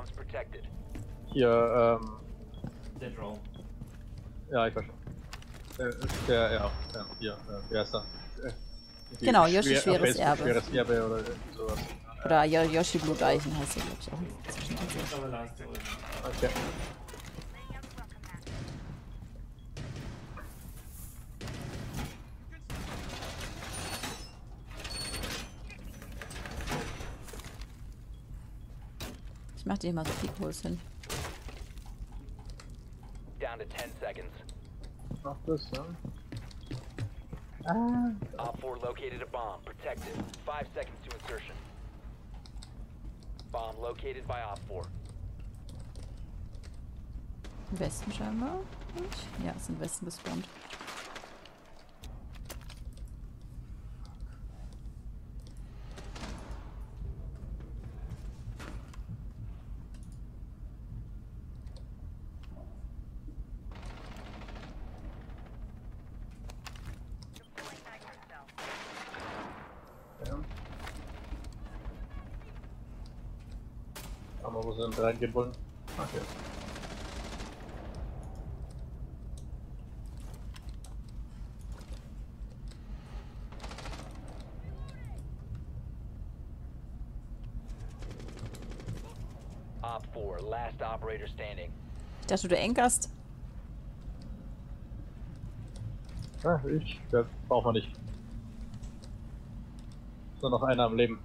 bombs protected. Hier, Dead Row. ja, ich weiß schon. Hier, wer ist da? Genau, Yoshi schweres Erbe. Schweres Erbe oder sowas. Oder Yoshi Bluteichen heißt der, glaube ich, auch. Ich glaube, da ist der Ulti. Okay. Ich mach dir mal so viel Puls hin. Down to 10 seconds. Ach, das, ja. Op 4 located a bomb. Protected. 5 seconds to insertion. Bomb located by Op 4. Im Westen scheinbar. Ja, ist im Westen gespawnt. Ja. Aber wo sind reingehen wollen? Okay. Op 4, last operator standing. Ich dachte, du enkerst. Ah, der braucht man nicht. Nur noch einer am Leben.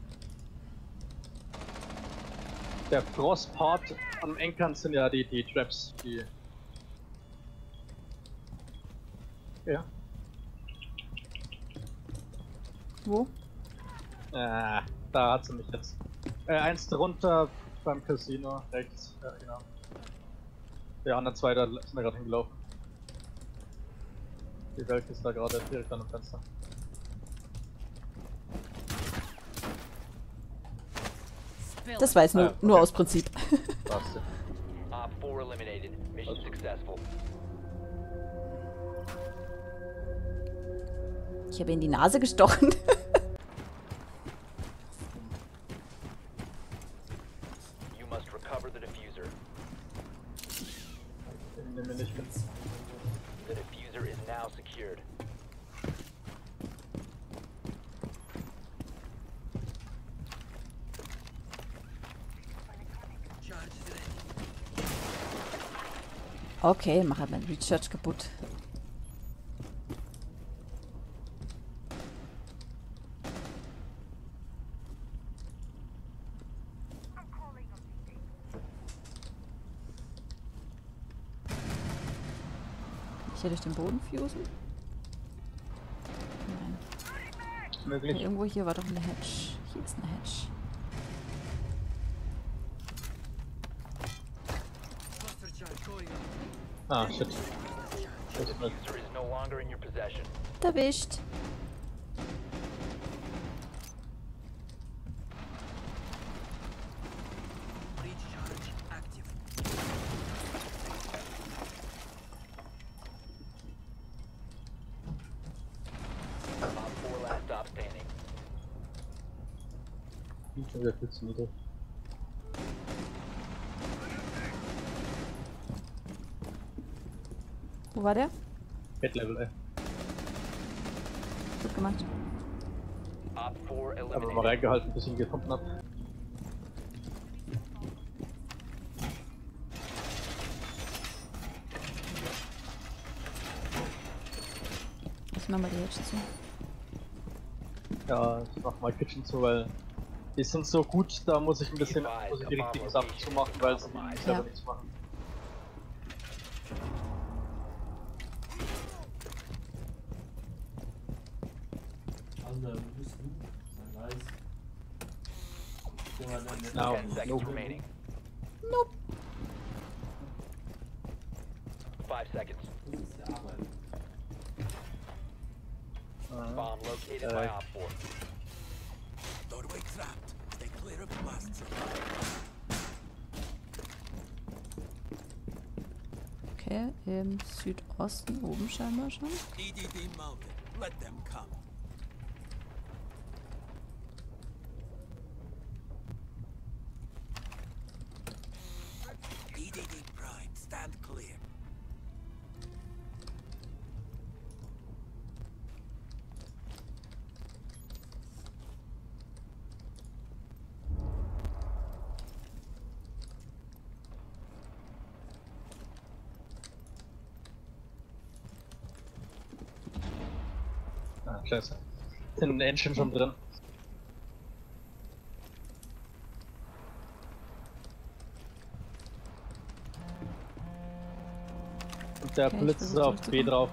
Der Frostpart am Enkern sind ja die Traps, die. Ja. Wo? Da hat sie mich jetzt. Eins drunter beim Casino, rechts, ja genau. Der andere zwei, da sind wir gerade hingelaufen. Die Welt ist da gerade direkt an dem Fenster. Das war jetzt nur, okay. nur aus Prinzip. Passt ja. Op 4 eliminated. Mission successful. Ich habe in die Nase gestochen. You must recover the diffuser. Den nehmen wir nicht mit. The diffuser is now secured. Okay, mach halt mein Recharge kaputt. Kann ich hier durch den Boden fusen? Nein. Möglich. Ja, irgendwo hier war doch eine Hedge. Hier ist eine Hedge. Ah, shit. The diffuser is no longer in your possession. Erwischt. Op 4 last stop standing. Schon wieder viel zu niedrig. Wo war der? Head-Level, ey. Gut gemacht. Op 4 Aber mal eliminated. reingehalten, bis ich ihn gefunden hab. Ich mach mal die Hedge zu. Ja, ich mach mal Kitchen zu, weil die sind so gut, da muss ich ein bisschen die richtigen Sachen zu machen, weil sie selber Ja. nichts machen. Andere Wüsten. Nice. No, 10 seconds remaining. Nope. 5 seconds. Das ist der Arbeit. Bomb located by Op 4. Doorway trapped. Stay clear of blasts. Okay, im Südosten oben scheinbar schon. EDD mounted. Let them come. Stand clear. Ah, scheiße. Sind in Engine schon drin. Und der Okay, ich Blitz ist versuche auf B zurückzukommen. drauf.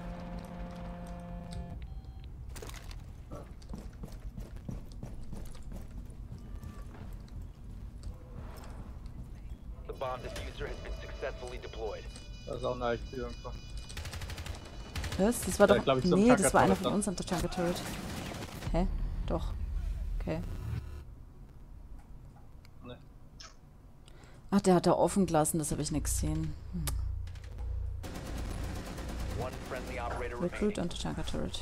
The bomb diffuser has been successfully deployed. Da ist auch eine IQ irgendwo. Was? Das war Da, doch... glaub ich, so ein Nee, das war einer Tanker-Turret von uns am Tachanka Turret. Hä? Doch. Okay. Ne. Ach, der hat da offen gelassen, das habe ich nicht gesehen. One friendly operator Recruit remaining. und Tachanka Turret.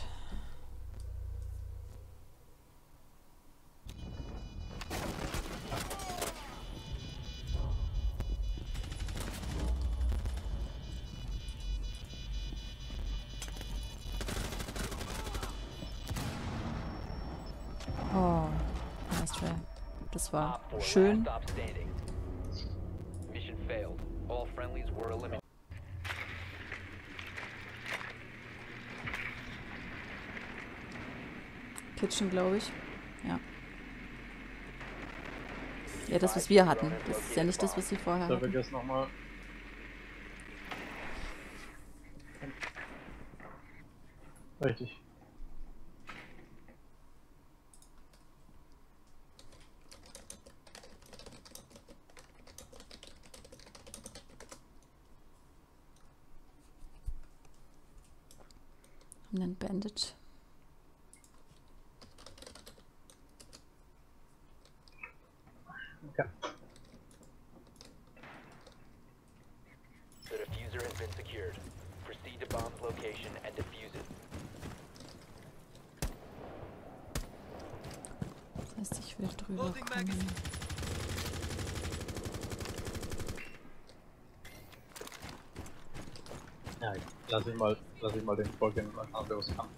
Oh, nice try. Das war Op 4, schön. last stop standing. Mission failed. All friendlies were eliminated. Kitchen, glaube ich. Ja. Ja, das, was wir hatten. Das ist ja nicht das, was sie vorher Da hatten. vergiss nochmal. Richtig. Haben einen Bandit. Okay. The diffuser has been secured. Proceed to bomb's location and defuse it. Das heißt, ich will drüber kommen. Ja, lass ich mal den vorgehen, was anderes kann.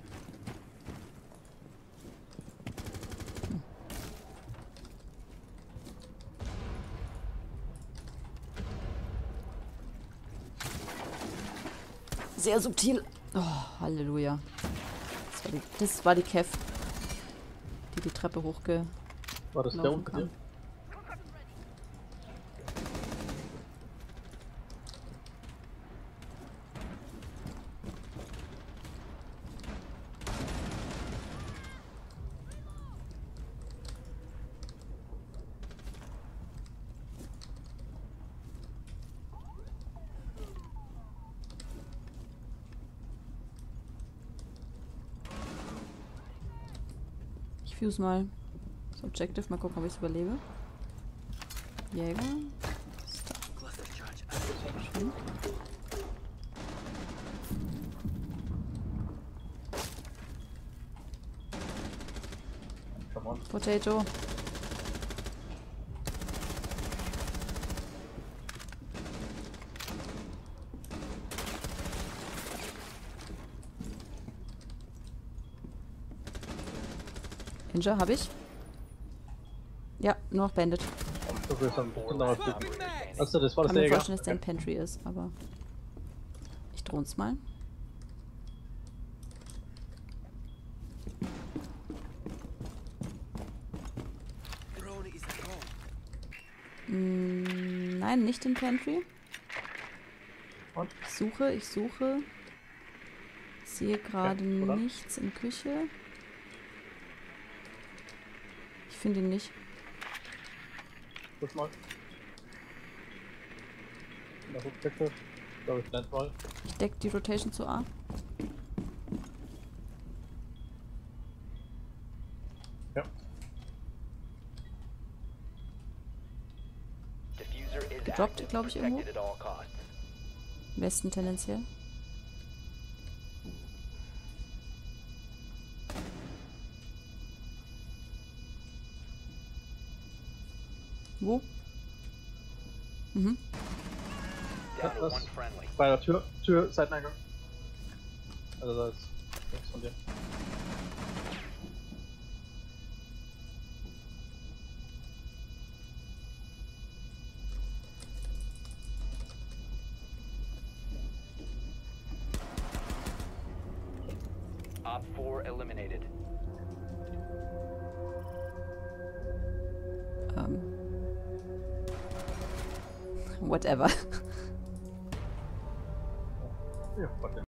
Sehr subtil. Oh, Halleluja. Das war die Kev, die die Treppe hochgelaufen War das der unter dir? kam. Ich fuse mal das Objective, mal gucken, ob ich es überlebe. Jäger. Cluster charge. Schön. Come on. Potato. Ninja, habe ich? Ja, nur noch Bandit. Du willst dann Four noch was last bieten. operator standing. Achso, das war Kann das mir Jäger. vorstellen, dass der ein Pantry ist, aber ich drohen's mal. Drone is at home. Nein, nicht im Pantry. Und? Ich suche. Sehe gerade Okay, oder? nichts in Küche. Ich finde ihn nicht. Guck mal. In der Hochkette. Glaube ich, Landwall. Ich decke die Rotation zu A. Ja. Diffuser is Gedroppt, active. glaub ich, irgendwo. Protected at all costs. Westen tendenziell. Wo? Mhm. Down to Was? one friendly. Bei der Tür, Seiteneingang. Also da ist nichts von dir. Op 4 eliminated. Whatever. Ja, warte.